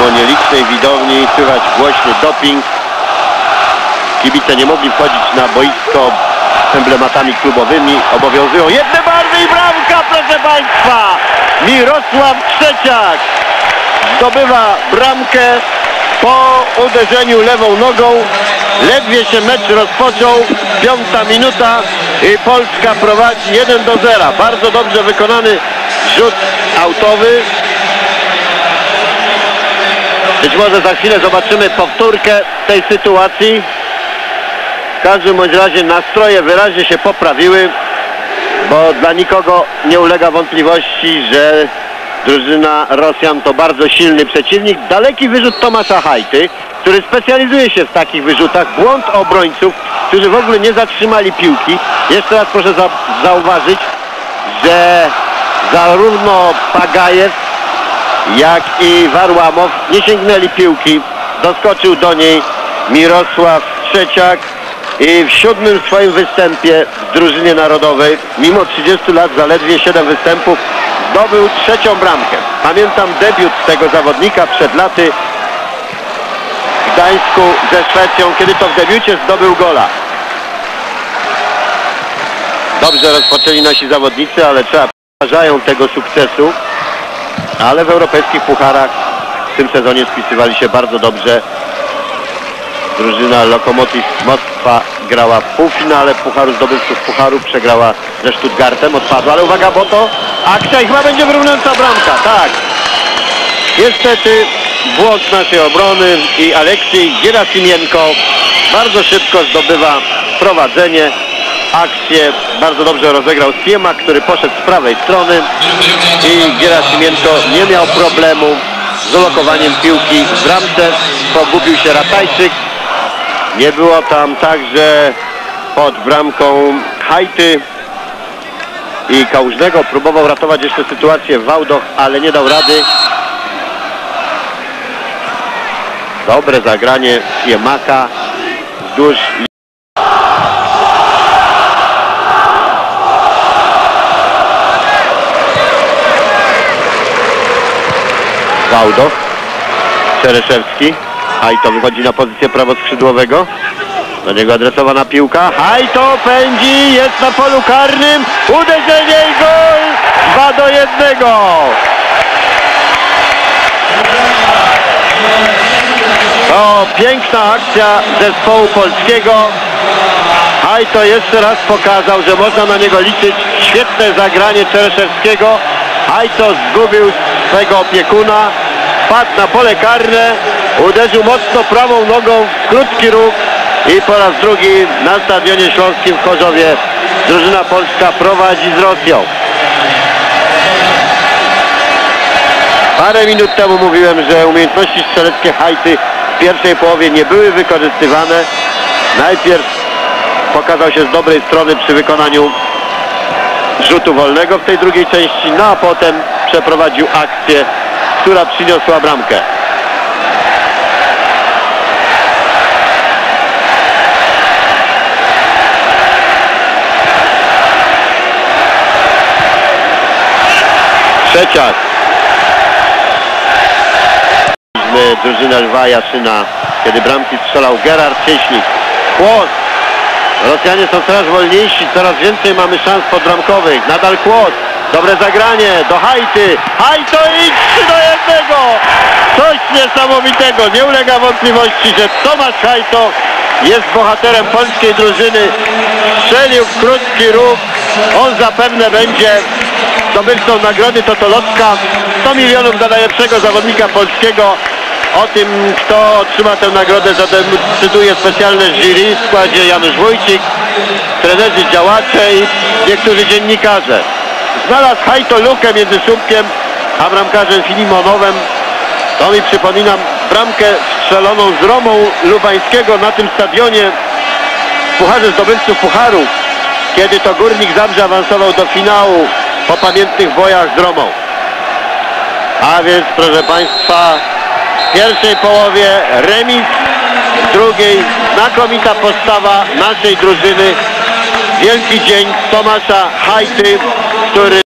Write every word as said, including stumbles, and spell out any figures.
Mimo nielicznej widowni słychać głośny doping. Kibice nie mogli wchodzić na boisko z emblematami klubowymi. Obowiązują jedne barwy i bramka, proszę Państwa! Mirosław Trzeciak zdobywa bramkę po uderzeniu lewą nogą. Ledwie się mecz rozpoczął, piąta minuta i Polska prowadzi jeden do zera. Bardzo dobrze wykonany rzut autowy. Być może za chwilę zobaczymy powtórkę tej sytuacji. W każdym bądź razie nastroje wyraźnie się poprawiły, bo dla nikogo nie ulega wątpliwości, że drużyna Rosjan to bardzo silny przeciwnik. Daleki wyrzut Tomasza Hajty, który specjalizuje się w takich wyrzutach. Błąd obrońców, którzy w ogóle nie zatrzymali piłki. Jeszcze raz proszę za zauważyć, że zarówno Pagajew, jak i Warłamow nie sięgnęli piłki. Doskoczył do niej Mirosław Trzeciak i w siódmym swoim występie w drużynie narodowej, mimo trzydziestu lat, zaledwie siedem występów, zdobył trzecią bramkę. Pamiętam debiut tego zawodnika przed laty w Gdańsku ze Szwecją, kiedy to w debiucie zdobył gola. Dobrze rozpoczęli nasi zawodnicy, ale trzeba przeważają tego sukcesu. Ale w europejskich pucharach w tym sezonie spisywali się bardzo dobrze. Drużyna Lokomotiv Moskwa grała w półfinale Pucharu Zdobywców Pucharu, przegrała ze Stuttgartem, odpadła, ale uwaga, bo to akcja i chyba będzie wyrównująca bramka, tak. Niestety błąd naszej obrony i Aleksiej Gerasimienko bardzo szybko zdobywa prowadzenie. Akcję bardzo dobrze rozegrał Spiema, który poszedł z prawej strony i Gerasimienko nie miał problemu z ulokowaniem piłki w bramce. Pogubił się Ratajczyk. Nie było tam także pod bramką Hajty i Kałużnego. Próbował ratować jeszcze sytuację Wałdoch, ale nie dał rady. Dobre zagranie Siemaka wzdłuż. Wałdoch, Czereszewski, Hajto wychodzi na pozycję prawoskrzydłowego, do niego adresowana piłka, Hajto pędzi, jest na polu karnym, uderzenie i gol, dwa do jednego. To piękna akcja zespołu polskiego. Hajto jeszcze raz pokazał, że można na niego liczyć. Świetne zagranie Czereszewskiego. Hajto zgubił swego opiekuna, wpadł na pole karne, uderzył mocno prawą nogą w krótki róg i po raz drugi na Stadionie Śląskim w Chorzowie drużyna polska prowadzi z Rosją. Parę minut temu mówiłem, że umiejętności strzeleckie Hajty w pierwszej połowie nie były wykorzystywane. Najpierw pokazał się z dobrej strony przy wykonaniu rzutu wolnego w tej drugiej części, no a potem przeprowadził akcję, która przyniosła bramkę. Trzeciak. Drużynę Lwa Jaszyna, kiedy bramki strzelał Gerard Cieślik. Kłos. Rosjanie są coraz wolniejsi, coraz więcej mamy szans podbramkowych. Nadal Kłos. Dobre zagranie do Hajty. Hajto i trzy do jednego. Coś niesamowitego. Nie ulega wątpliwości, że Tomasz Hajto jest bohaterem polskiej drużyny. Strzelił w krótki róg. On zapewne będzie zdobywcą nagrody Totolotka. sto milionów dla najlepszego zawodnika polskiego. O tym, kto otrzyma tę nagrodę, zadecyduje specjalne jury w składzie Janusz Wójcik, trenerzy, działacze i niektórzy dziennikarze. Znalazł Hajto lukę między słupkiem a bramkarzem Filimonowem. To mi przypomina bramkę strzeloną z Romą Lubańskiego na tym stadionie w Pucharze Zdobywców Pucharu, kiedy to Górnik Zabrze awansował do finału po pamiętnych bojach z Romą. A więc, proszę Państwa, w pierwszej połowie remis, w drugiej znakomita postawa naszej drużyny. Wielki dzień Tomasza Hajty, który